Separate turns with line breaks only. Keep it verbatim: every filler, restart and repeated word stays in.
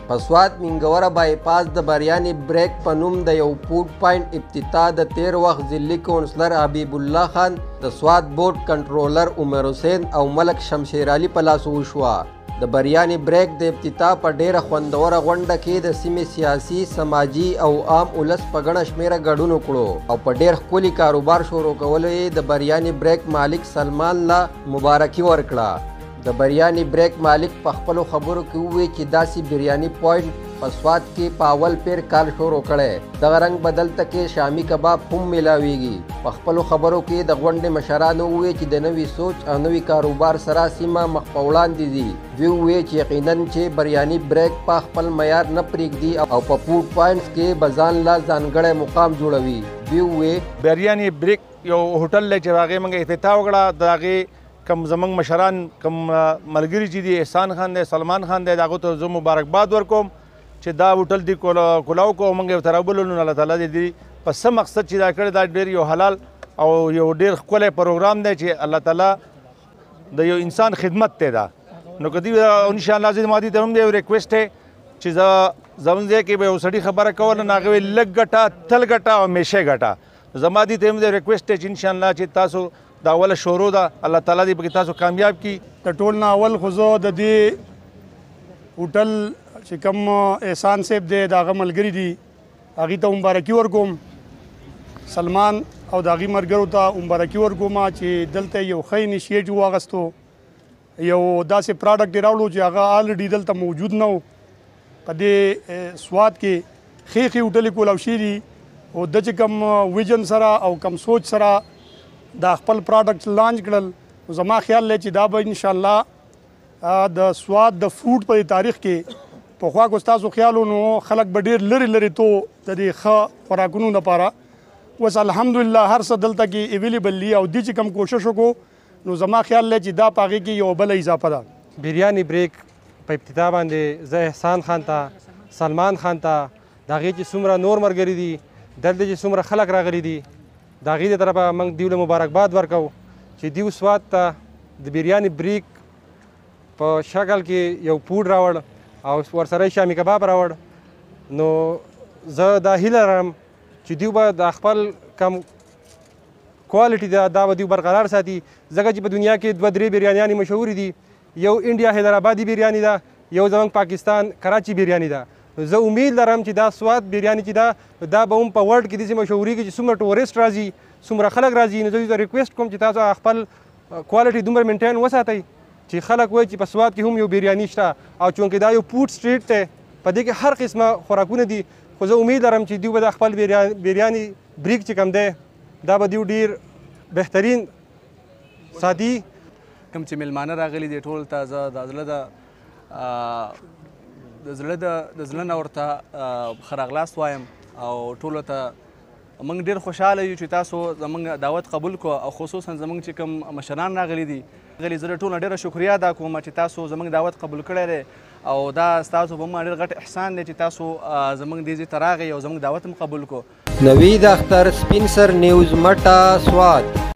په سوات منګوره بایپاس د بریاني بریک په نوم د یو فوډ پوینټ افتتاح د تیر وخت ضلعي کونسلر حبیب الله خان د سوات بورډ کنټرولر عمر حسین او ملک شمشیر علي په لاس وشوه. د بریاني بریک د افتتاح په ډیره خوندوره غونډه کې د سیمې سیاسي، سماجي او عام ولس په ګڼه شمېره ګډون وکړو او په ډیر ښکلي کاروبار شروع کولو یې د بریاني بریک مالک سلمان له مبارکي ورکړه. د بریاني بریک مالک په خپلو خبرو کې وویل چې داسې بریاني پوینټ په سوات کې په اول پیر کال شروع کړی. دغه رنګ بدلته کې شامي کباب هم میلاویږي. په خپلو خبرو کې د غونډې مشرانو وویل چې د نوي سوچ او نوي کاروبار سره سیمه مخ په وړاندې ځي. دوی وویل چې یقینا چې بریاني بریک په خپل معیار نه پرېږدي او په فوډ پوینټس کې به ځان له ځانګړی مقام جوړوي. دوی وویل
بریاني بریک یو هوټل دی چې هغې موږ افتتاح وکړه. د هغې کم زمونږ مشران کم ملګري چې دي احسان خان دی، سلمان خان دی، د هغو ته زه مبارکباد ورکوم چې دا هوټل دې کلاو کړو. موږ یې ورته راوبللو نو الله تعالی دې دې په څه مقصد چې دا کړی دا ډېر یو حلال او یو ډېر ښکلی پروګرام دی چې الله تعالی د یو انسان خدمت دی دا. نو که دوی انشاءالله زه ما دې ته هم د یو ریکویسټ دی چې زه زموږ ځای کې به یو سړي خبره کوله نو هغې ویل لږ ګټه تل ګټه او همیشه ګټه. زما دې ته هم د ریکویسټ دی چې انشاءالله چې تاسو دا اوله شروع ده، الله تعالی دې پکې تاسو کامیاب کړي.
د ټول نه اول خو زه د دې هوټل چې کوم احسان صاحب دی د هغه ملګري دي هغې ته مبارکي ورکوم. سلمان او د هغې ملګرو ته مبارکي ورکوم چې دلته یو ښه انیشیټیو واخیستو، یو داسې پراډکټ یې راوړو چې هغه آلریډي دلته موجود نه و. په دې سوات کې ښې ښې هوټلې کولاو شوي دي او د چې کوم ویژن سره او کم سوچ سره دا خپل پراډکټ لانچ کړل. زما خیال دی چې دا به انشاءالله د سوات د فوډ په تاریخ کې پخوا که ستاسو خیال نو خلک به ډېر لرې لرې تو د دې ښه خوراکونو لپاره. اوس الحمدلله هر څه دلته کې اویلیبل دي او دې چې کوم کوشش وکړو نو زما خیال دی چې دا په هغې کې یو بله اضافه ده.
بریاني بریک په ابتدا باندې زه احسان خان ته، سلمان خان ته، د هغې چې څومره نور ملګري دي دلته چې څومره خلک راغلي دي د هغې د طرفه موږ دیو له مبارکباد ورکوو چې دیو سوات ته د بریاني بریک په شکل کې یو فوډ راوړ او ورسره یې شامي کباب راوړ. نو زه دا هیله لرم چې دیو به د خپل کم کوالټي ده دا به دیو برقرار ساتي، ځکه چې په دنیا کې دوه درې بریانیانې مشهورې دي. یو انډیا حیدرآبادي بریاني ده، یو زموږ پاکستان کراچي بریاني ده. زه امید لرم چې دا سوات بریاني چې ده دا به هم په ورلډ کې داسې مشهورېږي چې څومره ټورسټ راځي، څومره خلک راځي. نو زه دوی ته ریکویسټ کوم چې تاسو خپل کوالټي دومره مینټین وساتئ چې خلک وایي چې په سوات کې هم یو بریاني شته. او چونکې دا یو فوډ سټریټ دی په دې کې هر قسمه خوراکونه دي. خو زه امید لرم چې دوی به د خپل بریاني بریک چې کوم دی دا به دوی ډېر بهترین ساتي.
کوم چې میلمانه راغلي دي ټول ته زه د زړه د د زړه د زړه نه ورته ښه راغلاست وایم او ټولو ته موږ ډېر خوشحاله یو چې تاسو زموږ دعوت قبول کړو او خصوصا زموږ چې کوم مشران راغلي دي غلي زه د ټولو نه ډېره شکریا ادا کوم چې تاسو زموږ دعوت قبول کړی دی او دا ستاسو په ما ډېر غټ احسان دی چې تاسو زموږ دې ځای ته راغئ او زموږ دعوت هم قبول کړو.
نوید اختر، سپین سر نیوز، مټه، سوات.